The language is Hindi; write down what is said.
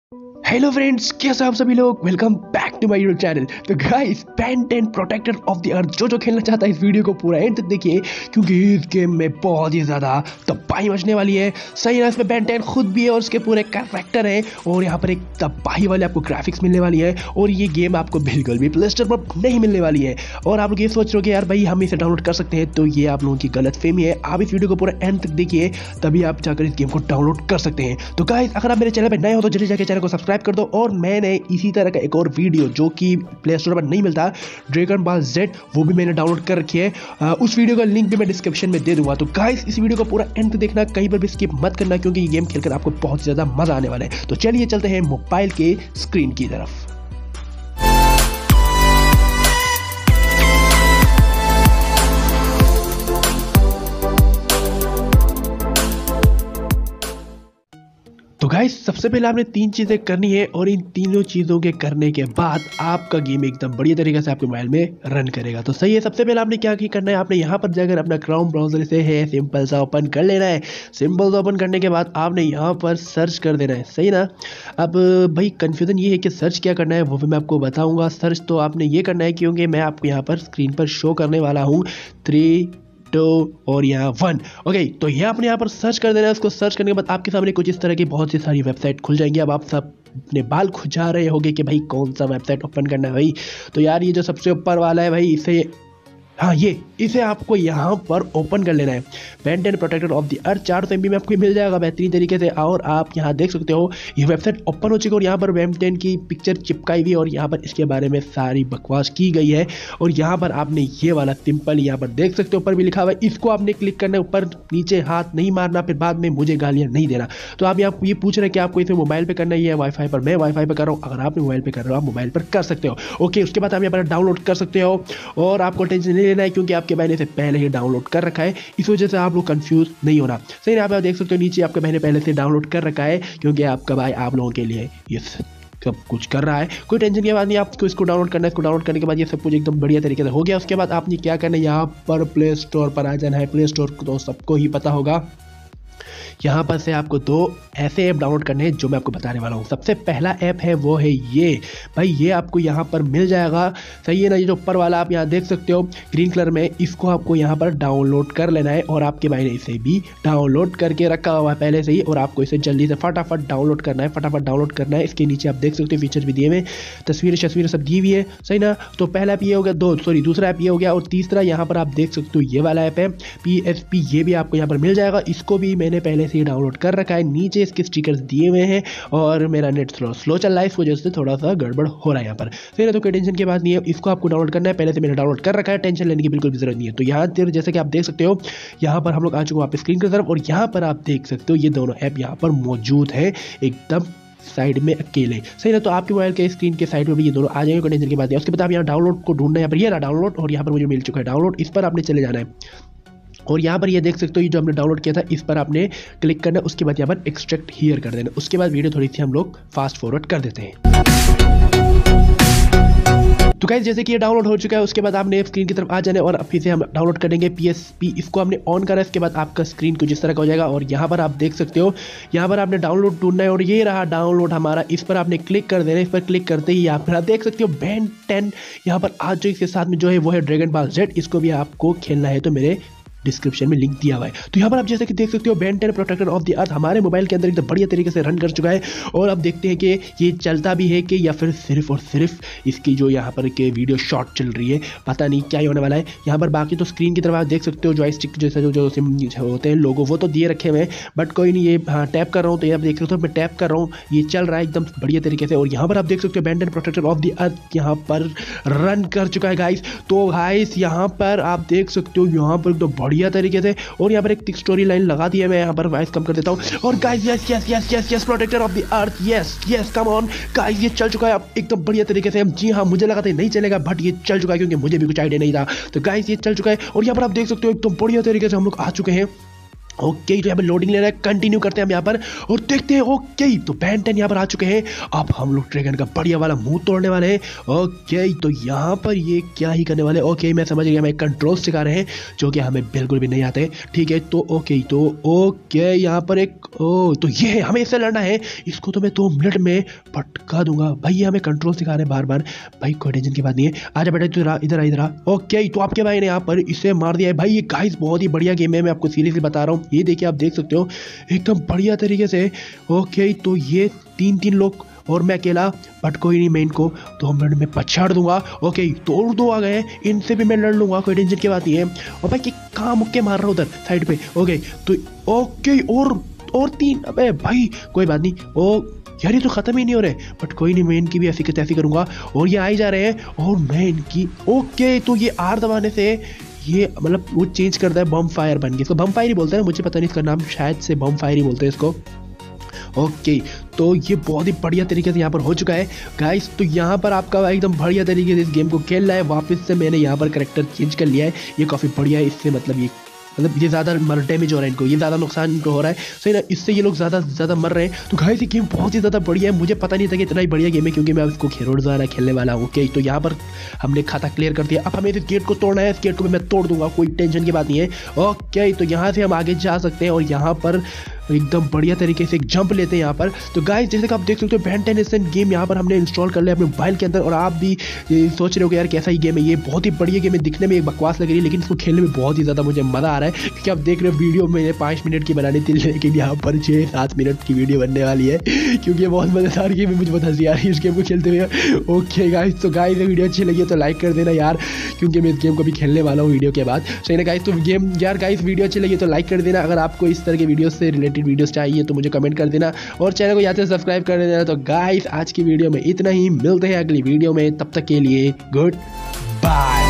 हेलो फ्रेंड्स, कैसे आप सभी लोग। Welcome back to my YouTube channel. तो guys, Ben 10 protector of the earth जो खेलना चाहता है इस वीडियो को पूरा एंड तक देखिए, क्योंकि इस गेम में बहुत ही ज़्यादा तबाही मचने वाली है। सही ना, इसमें बेन 10 खुद भी है और उसके पूरे कैरेक्टर हैं और यहाँ पर एक तबाही वाले आपको ग्राफिक्स मिलने वाली है और ये गेम आपको बिल्कुल भी प्ले स्टोर पर नहीं मिलने वाली है। और आप लोग ये सोच रहे हो कि यार भाई हम इसे डाउनलोड कर सकते हैं, तो ये आप लोगों की गलतफहमी है। आप इस वीडियो को पूरा एंड तक देखिए, तभी आप जाकर इस गेम को डाउनलोड कर सकते हैं। तो गाइस, अगर आप मेरे चैनल पर नए हो तो जल्दी जाकर चैनल को सब्सक्राइब कर दो। और मैंने इसी तरह का एक और वीडियो जो कि प्ले स्टोर पर नहीं मिलता, ड्रैगन बॉल जेड, वो भी मैंने डाउनलोड कर रखी है। उस वीडियो का लिंक भी मैं डिस्क्रिप्शन में दे दूंगा। तो गाइस, इस वीडियो को पूरा एंड तक देखना, कहीं पर भी स्किप मत करना, क्योंकि ये गेम खेलकर आपको बहुत ज़्यादा मजा आने वाला है। तो चलिए चलते हैं मोबाइल के स्क्रीन की तरफ। तो गाइस, सबसे पहले आपने 3 चीज़ें करनी है और इन तीनों चीज़ों के करने के बाद आपका गेम एकदम बढ़िया तरीके से आपके मोबाइल में रन करेगा। तो सही है, सबसे पहले आपने क्या करना है, आपने यहाँ पर जाकर अपना क्रोम ब्राउजर से है सिंपल सा ओपन कर लेना है। सिंपल सा ओपन करने के बाद आपने यहाँ पर सर्च कर देना है। सही ना। अब भाई कन्फ्यूजन ये है कि सर्च क्या करना है, वो भी मैं आपको बताऊँगा। सर्च तो आपने ये करना है, क्योंकि मैं आपको यहाँ पर स्क्रीन पर शो करने वाला हूँ 3 2 और यहाँ 1। ओके, तो ये आपने यहाँ पर सर्च कर देना है। उसको सर्च करने के बाद आपके सामने कुछ इस तरह की बहुत सी सारी वेबसाइट खुल जाएंगी। अब आप सब अपने बाल खुजा रहे होंगे कि भाई कौन सा वेबसाइट ओपन करना है भाई। तो यार, ये जो सबसे ऊपर वाला है भाई, इसे इसे आपको यहाँ पर ओपन कर लेना है। Ben 10 protector of the earth 400 MB में आपको मिल जाएगा बेहतरीन तरीके से। और आप यहाँ देख सकते हो ये वेबसाइट ओपन हो चुकी है और यहाँ पर बेन 10 की पिक्चर चिपकाई हुई है और यहाँ पर इसके बारे में सारी बकवास की गई है। और यहाँ पर आपने ये वाला सिंपल यहाँ पर देख सकते हो, ऊपर भी लिखा हुआ है, इसको आपने क्लिक करना है। ऊपर नीचे हाथ नहीं मारना, फिर बाद में मुझे गालियाँ नहीं देना। तो आप यहाँ ये पूछ रहे हैं कि आपको इसे मोबाइल पर करना है या वाईफाई पर। मैं वाईफाई पर कर रहा हूँ, अगर आप मोबाइल पर कर रहे हो आप मोबाइल पर कर सकते हो। ओके, उसके बाद आप यहाँ पर डाउनलोड कर सकते हो और आपको टेंशन नहीं लेना है, क्योंकि आपके मैंने से पहले ही डाउनलोड कर रखा है। इस वजह से आप लोग कंफ्यूज नहीं होना। सही है, आप देख सकते हो नीचे आपके मैंने पहले से डाउनलोड कर रखा है, क्योंकि आपका भाई आप लोगों के लिए ये सब कुछ कर रहा है। कोई टेंशन की बात नहीं, आपको इसको डाउनलोड करना है। इसको डाउनलोड करने के बाद ये सब कुछ एकदम बढ़िया तरीके से हो गया। उसके बाद आपने क्या करना है, यहाँ पर प्ले स्टोर पर आ जाना है। प्ले स्टोर तो सबको ही पता होगा। यहाँ पर से आपको 2 ऐसे ऐप डाउनलोड करने हैं जो मैं आपको बताने वाला हूँ। सबसे पहला ऐप है वो है ये भाई, ये आपको यहाँ पर मिल जाएगा। सही है ना, ये जो ऊपर वाला आप यहाँ देख सकते हो ग्रीन कलर में, इसको आपको यहाँ पर डाउनलोड कर लेना है। और आपके भाई ने इसे भी डाउनलोड करके रखा हुआ है पहले से ही, और आपको इसे जल्दी से फटाफट डाउनलोड करना है। फटाफट डाउनलोड करना है। इसके नीचे आप देख सकते हो फीचर भी दिए हुए, तस्वीरें सब दी हुई है। सही ना। तो पहला ऐप ये हो गया, दूसरा ऐप ये हो गया, और तीसरा यहाँ पर आप देख सकते हो ये वाला ऐप है PSP। ये भी आपको यहाँ पर मिल जाएगा। इसको भी मैंने पहले से डाउनलोड कर रखा है। नीचे इसके स्टिकर्स दिए हुए हैं और मेरा नेट स्लो चल रहा है, इस वजह से थोड़ा सा गड़बड़ हो रहा है यहाँ पर। फिर तो कोई टेंशन की बात नहीं है, इसको आपको डाउनलोड करना है। पहले से मैंने डाउनलोड कर रखा है, टेंशन लेने की बिल्कुल भी जरूरत नहीं है। तो यहाँ जैसे कि आप देख सकते हो, यहाँ पर हम लोग आ चुके हैं वापस स्क्रीन की तरफ, और यहाँ पर आप देख सकते हो ये दोनों ऐप यहाँ पर मौजूद है एकदम साइड में अकेले। सही ना। तो आपके मोबाइल के स्क्रीन के साइड में भी ये दोनों आ जाएंगे, कोई टेंशन की बात नहीं है। उसके बाद आप यहाँ डाउनलोड को ढूंढना है, यहाँ पर ये रहा डाउनलोड, और यहाँ पर मुझे मिल चुका है डाउनलोड। इस पर आपने चले जाना है और यहाँ पर ये देख सकते हो ये जो हमने डाउनलोड किया था, इस पर आपने क्लिक करना है। उसके बाद यहाँ पर एक्सट्रैक्ट हियर कर देना। उसके बाद वीडियो थोड़ी सी हम लोग फास्ट फॉरवर्ड कर देते हैं। तो गाइस, जैसे कि ये डाउनलोड हो चुका है, उसके बाद आपने स्क्रीन की तरफ आ जाना है और फिर से हम डाउनलोड करेंगे PSP। इसको हमने ऑन करा, इसके बाद आपका स्क्रीन कुछ इस तरह का हो जाएगा। और यहाँ पर आप देख सकते हो, यहाँ पर आपने डाउनलोड ढूंढना है और ये रहा डाउनलोड हमारा। इस पर आपने क्लिक कर देना है। इस पर क्लिक करते ही यहाँ पर आप देख सकते हो बेन 10 यहाँ पर आज जो इसके साथ में जो है वो है ड्रैगन बॉल जेड। इसको भी आपको खेलना है तो मेरे डिस्क्रिप्शन में लिंक दिया हुआ है। तो यहाँ पर आप जैसे कि देख सकते हो Ben 10 protector of the earth हमारे मोबाइल के अंदर एकदम बढ़िया तरीके से रन कर चुका है। और अब देखते हैं कि ये चलता भी है कि या फिर सिर्फ और सिर्फ इसकी जो यहाँ पर के वीडियो शॉर्ट चल रही है, पता नहीं क्या ही होने वाला है। यहाँ पर बाकी तो स्क्रीन की तरफ आप देख सकते हो जॉयस्टिक जैसे जो होते हैं लोगो, वो तो दिए रखे हुए हैं, बट कोई नहीं। ये टैप कर रहा हूँ तो ये देख सकते हो, मैं टैप कर रहा हूँ, ये चल रहा है एकदम बढ़िया तरीके से। और यहाँ पर आप देख सकते हो Ben 10 protector of the earth यहाँ पर रन कर चुका है गाइस। तो गाइस, यहाँ पर आप देख सकते हो यहाँ पर एकदम बढ़िया तरीके से, और यहाँ पर एक स्टोरी लाइन लगा दी है। मैं यहाँ पर वॉइस कम कर देता हूँ। और guys, yes protector of the earth, yes come on guys, ये चल चुका है अब एकदम बढ़िया तरीके से। जी हाँ, मुझे लगा था नहीं चलेगा, बट ये चल चुका है, क्योंकि मुझे भी कुछ आइडिया नहीं था। तो गाइस, ये चल चुका है और यहाँ पर आप देख सकते हो एकदम बढ़िया तरीके से हम लोग आ चुके हैं। ओके तो यहाँ पे लोडिंग ले रहा है, कंटिन्यू करते हैं हम यहाँ पर और देखते हैं। ओके तो Ben 10 यहाँ पर आ चुके हैं। अब हम लोग ड्रैगन का बढ़िया वाला मुंह तोड़ने वाले हैं। ओके तो यहाँ पर ये क्या ही करने वाले। ओके मैं समझ गया, हमें कंट्रोल सिखा रहे हैं जो कि हमें बिल्कुल भी नहीं आते। ठीक है तो ओके यहाँ पर एक तो ये हमें इससे लड़ना है। इसको तो मैं 2 मिनट में पटका दूंगा भाई। ये हमें कंट्रोल सिखा रहे हैं बार बार भाई, कोई टेंशन की बात नहीं है। आजा बेटा तू इधर आ। ओके तो आपके भाई ने यहाँ पर इसे मार दिया है भाई। ये गाइस बहुत ही बढ़िया गेम है, मैं आपको सीरियसली बता रहा हूँ। ये देखिए आप देख सकते हो एकदम बढ़िया तरीके से। ओके तो ये 3 लोग और मैं अकेला, बट कोई नहीं, मैं इनको 2 मिनट में पछाड़ दूंगा। ओके तो और 2 आ गए, इनसे भी मैं लड़ लूंगा, कोई टेंशन की बात नहीं है। और भाई कहाँ मुक्के मार रहा हूँ उधर साइड पे। ओके तो ओके और 3। अबे भाई कोई बात नहीं। ओ यार ये तो खत्म ही नहीं हो रहे, बट कोई नहीं, मैं इनकी भी ऐसी तैसी करूंगा। और ये आ ही जा रहे हैं और मैं इनकी। ओके तो ये आर दबाने से ये मतलब वो चेंज करता है, बम फायर बन गया। इसको बम फायर ही बोलते हैं, मुझे पता नहीं इसका नाम, शायद से बम फायर ही बोलते हैं इसको। ओके तो ये बहुत ही बढ़िया तरीके से यहाँ पर हो चुका है गाइस। तो यहाँ पर आपका एकदम बढ़िया तरीके से इस गेम को खेल रहा है। वापस से मैंने यहाँ पर करेक्टर चेंज कर लिया है, ये काफ़ी बढ़िया है। इससे मतलब ये ज़्यादा डैमेज हो रहा है इनको, ये ज़्यादा नुकसान इनको हो रहा है, सही ना। इससे ये लोग ज़्यादा मर रहे हैं। तो गाइस ये गेम बहुत ही ज़्यादा बढ़िया है, मुझे पता नहीं था कि इतना ही बढ़िया गेम है, क्योंकि मैं इसको रोज़ाना खेलने वाला हूँ। ओके तो यहाँ पर हमने खाता क्लियर कर दिया। अब हमें इस गेट को तोड़ना है, इस गेट को भी मैं तोड़ दूंगा, कोई टेंशन की बात नहीं है। ओके तो यहाँ से हम आगे जा सकते हैं और यहाँ पर एकदम बढ़िया तरीके से एक जंप लेते हैं यहाँ पर। तो गाइस जैसे कि आप देख सकते हो Ben 10 इंस्टेंट गेम यहाँ पर हमने इंस्टॉल कर लिया अपने मोबाइल के अंदर। और आप भी सोच रहे हो कि यार कैसा ही गेम है, ये बहुत ही बढ़िया गेम है। दिखने में एक बकवास लग रही है, लेकिन इसको खेलने में बहुत ही ज़्यादा मुझे मज़ा आ रहा है, क्योंकि आप देख रहे हो वीडियो मैंने 5 मिनट की बनानी थी, लेकिन यहाँ पर 6-7 मिनट की वीडियो बनने वाली है, क्योंकि ये बहुत मज़ेदार गेम है। मुझे बहुत हंसी आ रही है इस गेम को खेलते हुए। ओके गाइस तो गाइस वीडियो अच्छी लगी तो लाइक कर देना यार, क्योंकि मैं इस गेम को भी खेलने वाला हूँ वीडियो के बाद, सही ना गाइस। तो गेम यार गाइस वीडियो अच्छी लगी तो लाइक कर देना। अगर आपको इस तरह के वीडियो से रिलेटेड वीडियोस चाहिए तो मुझे कमेंट कर देना और चैनल को याद से सब्सक्राइब कर देना। तो गाइस आज की वीडियो में इतना ही, मिलते हैं अगली वीडियो में, तब तक के लिए गुड बाय।